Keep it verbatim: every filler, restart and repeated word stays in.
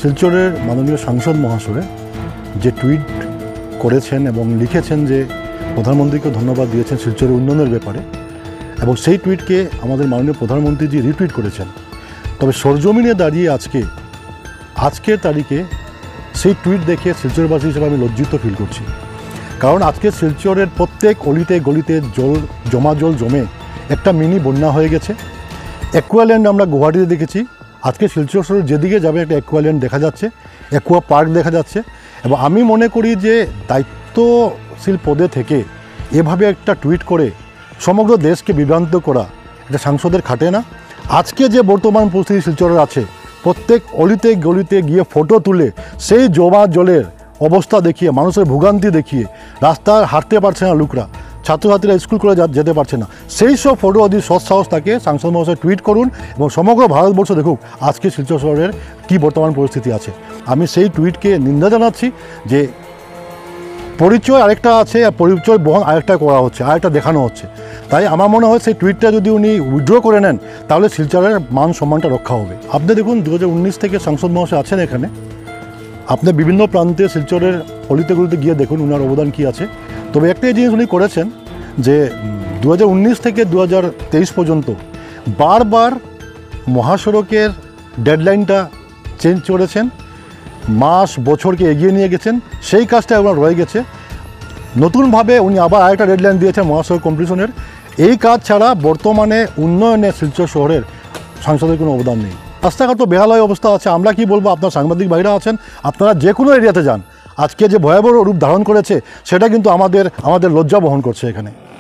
শিলচরের মাননীয় সাংসদ মহাশয় যে টুইট করেছেন এবং লিখেছেন যে প্রধানমন্ত্রীকে ধন্যবাদ দিয়েছেন শিলচরের উন্নয়নের ব্যাপারে, এবং সেই টুইটকে আমাদের মাননীয় প্রধানমন্ত্রীজি রিটুইট করেছেন। তবে সরজমিনে দাঁড়িয়ে আজকে আজকের তারিখে সেই টুইট দেখে শিলচরবাসী হিসেবে আমি লজ্জিত ফিল করছি। কারণ আজকে শিলচরের প্রত্যেক অলিতে গলিতে জল জমা জল জমে একটা মিনি বন্যা হয়ে গেছে। অ্যাকুয়াল্যান্ড আমরা গুয়াহাটিতে দেখেছি, আজকে শিলচর শহরে যেদিকে যাবে একটা অ্যাকুয়াল্যান্ড দেখা যাচ্ছে, অ্যাকুয়া পার্ক দেখা যাচ্ছে। এবং আমি মনে করি যে দায়িত্বশীল পদে থেকে এভাবে একটা টুইট করে সমগ্র দেশকে বিভ্রান্ত করা এটা সাংসদের খাটে না। আজকে যে বর্তমান পরিস্থিতি শিলচরের আছে, প্রত্যেক অলিতে গলিতে গিয়ে ফটো তুলে সেই জমা জলের অবস্থা দেখিয়ে, মানুষের ভোগান্তি দেখিয়ে, রাস্তায় হাঁটতে পারছে না লোকরা, ছাত্রছাত্রীরা স্কুল করে যেতে পারছে না, সেই সব ফটো যদি সৎসাহস থাকে সাংসদ মহাশয় টুইট করুন এবং সমগ্র ভারতবর্ষ দেখুক আজকে শিলচর শহরের কী বর্তমান পরিস্থিতি আছে। আমি সেই টুইটকে নিন্দা জানাচ্ছি যে পরিচয় আরেকটা আছে আর পরিচয় বহন আরেকটা করা হচ্ছে, আরেকটা দেখানো হচ্ছে। তাই আমার মনে হয় সেই টুইটটা যদি উনি উইথড্র করে নেন তাহলে শিলচরের মান সম্মানটা রক্ষা হবে। আপনি দেখুন দু হাজার উনিশ থেকে সাংসদ মহাশয় আছেন এখানে, আপনি বিভিন্ন প্রান্তে শিলচরের অলিতে গলিতে গিয়ে দেখুন ওনার অবদান কী আছে। তবে একটাই জিনিস উনি করেছেন যে দু হাজার উনিশ থেকে দু হাজার তেইশ পর্যন্ত বারবার মহাসড়কের ডেডলাইনটা চেঞ্জ করেছেন, মাস বছরকে এগিয়ে নিয়ে গেছেন, সেই কাজটা ওনার রয়ে গেছে। নতুনভাবে উনি আবার আরেকটা ডেডলাইন দিয়েছেন মহাসড়ক কমপ্লিশনের। এই কাজ ছাড়া বর্তমানে উন্নয়নে শিলচর শহরের সাংসদের কোনো অবদান নেই। রাস্তাঘাট তো বেহালয় অবস্থা আছে, আমরা কি বলবো, আপনার সাংবাদিক ভাইরা আছেন, আপনারা যে কোনো এরিয়াতে যান, আজকে যে ভয়াবহ রূপ ধারণ করেছে সেটা কিন্তু আমাদের আমাদের লজ্জা বহন করছে এখানে।